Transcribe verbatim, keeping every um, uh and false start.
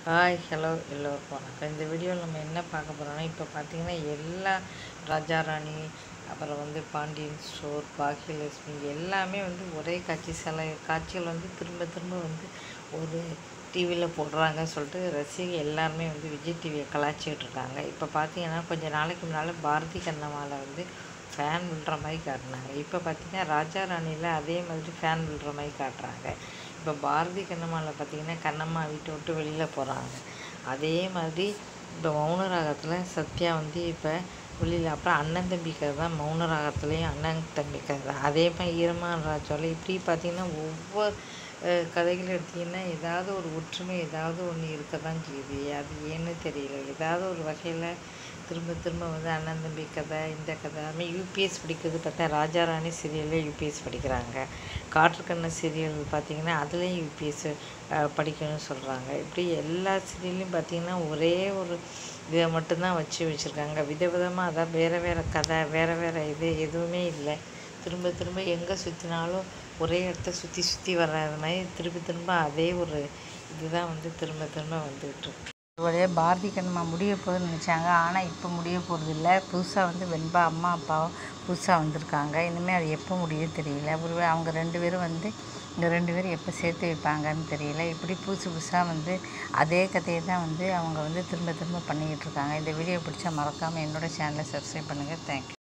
Hi hello எல்லோருக்கும் வணக்கம். இந்த வீடியோவில் நம்ம என்ன பார்க்க போகிறோம்னா, இப்போ பார்த்திங்கன்னா எல்லா ராஜா ராணி, அப்புறம் வந்து பாண்டியன் ஸ்டோர், பாக்கியலட்சுமி எல்லாமே வந்து ஒரே காட்சி சில காட்சிகள் வந்து திரும்ப திரும்ப வந்து ஒரு டிவியில் போடுறாங்கன்னு சொல்லிட்டு ரசிகை எல்லாருமே வந்து விஜய் டிவியை கலாய்ச்சிக்கிட்டு இருக்காங்க. இப்போ பார்த்திங்கன்னா கொஞ்சம் நாளைக்கு முன்னால் பாரதி கண்ணம்மாவில் வந்து ஃபேன் விழுற மாதிரி காட்டினாங்க. இப்போ பார்த்திங்கன்னா ராஜா ராணியில் அதே மாதிரி ஃபேன் விழுற மாதிரி காட்டுறாங்க. இப்போ பாரதி கண்ணம்மாவில் பார்த்திங்கன்னா கண்ணம்மா வீட்டை விட்டு வெளியில் போகிறாங்க. அதே மாதிரி இப்போ மௌன ராகத்தில் சத்யா வந்து இப்போ வெளியில், அப்புறம் அண்ணன் தம்பி கதை தான் மௌன ராகத்துலேயும் அண்ணன் தம்பி கதை தான். அதே மாதிரி ஈரமான ராஜாவில் இப்படி பார்த்திங்கன்னா ஒவ்வொரு கதைகள் எடுத்திங்கன்னா ஏதாவது ஒரு ஒற்றுமை ஏதாவது ஒன்று இருக்க தான் செய்யுது. அது ஏன்னு தெரியல. ஏதாவது ஒரு வகையில் திரும்ப திரும்ப வந்து அண்ணன் தம்பி கதை, இந்த கதை அதுமாதிரி யூபிஎஸ் படிக்கிறது பார்த்தா ராஜா ராணி சீரியல்லே யூபிஎஸ் படிக்கிறாங்க. காற்றுக்கண்ண சீரியல் பார்த்திங்கன்னா அதுலேயும் யூபிஎஸ் படிக்கணும்னு சொல்கிறாங்க. இப்படி எல்லா சீரியல்லையும் பார்த்திங்கன்னா ஒரே ஒரு இதை மட்டும்தான் வச்சு வச்சுருக்காங்க. விதவிதமாக அதான் வேறு வேறு கதை, வேறு வேறு இது எதுவுமே இல்லை. திரும்ப திரும்ப எங்கே சுற்றினாலும் ஒரே இடத்த சுற்றி சுற்றி வர்றது மாதிரி திரும்ப திரும்ப அதே ஒரு இதுதான் வந்து திரும்ப திரும்ப வந்துக்கிட்டு இருக்கு. ஒரு வழியாக பாரதி கண்ணம்மா முடிய போகுதுன்னு நினச்சாங்க. ஆனால் இப்போ முடிய போகிறது இல்லை. புதுசாக வந்து வெண்பா அம்மா அப்பாவும் புதுசாக வந்திருக்காங்க. இனிமேல் அது எப்போ முடியும் தெரியல. ஒரு அவங்க ரெண்டு பேரும் வந்து இந்த ரெண்டு பேரும் எப்போ சேர்த்து வைப்பாங்கன்னு தெரியல. இப்படி புதுசு புதுசாக வந்து அதே கதையை தான் வந்து அவங்க வந்து திரும்ப திரும்ப பண்ணிக்கிட்டு இருக்காங்க. இந்த வீடியோ பிடிச்சா மறக்காமல் என்னோடய சேனலை சப்ஸ்கிரைப் பண்ணுங்கள். தேங்க்யூ.